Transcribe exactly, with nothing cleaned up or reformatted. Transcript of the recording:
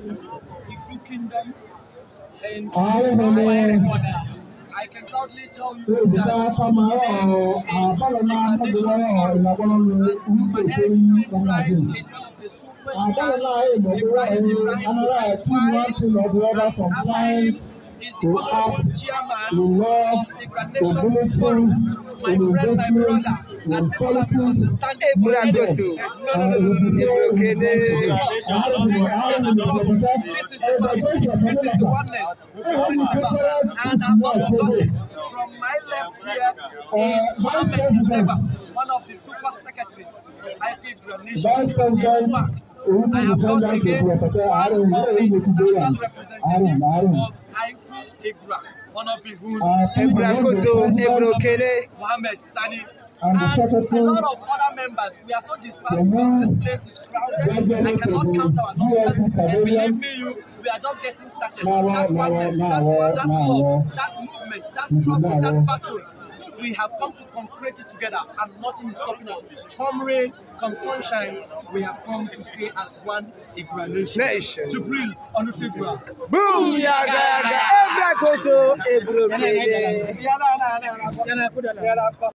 Igbo Kingdom in Ireland. I can proudly tell you that this is incarnation story. And my extreme right is one of the superstars, Ibrahim Ibrahim Ibrahim is the honorable chairman of Incarnation Forum. My friend, my brother, and people are misunderstanding. Abraham No, Goto. no, no, no, no, no, no. This is the battle. This is the oneness we've been preaching about. And I've not forgotten. From my left here is Mohammed Iseba, one of the super secretaries of I P Nation. In fact, I have got again one of the national representatives of I P Igra, one of the who Abraham Goto, Abraham Kele, Mohammed Sani. And a lot of other members. We are so dispersed because this place is crowded. I cannot count our numbers. And believe me, you, we are just getting started. That oneness, that one, that love, that movement, that struggle, that battle, we have come to concrete it together, and nothing is stopping us. Come rain, come sunshine, we have come to stay as one Igra nation. Nation. Jibril Onutigra. Boom! Yaga yaga. Abraham Goto, Abraham Kele.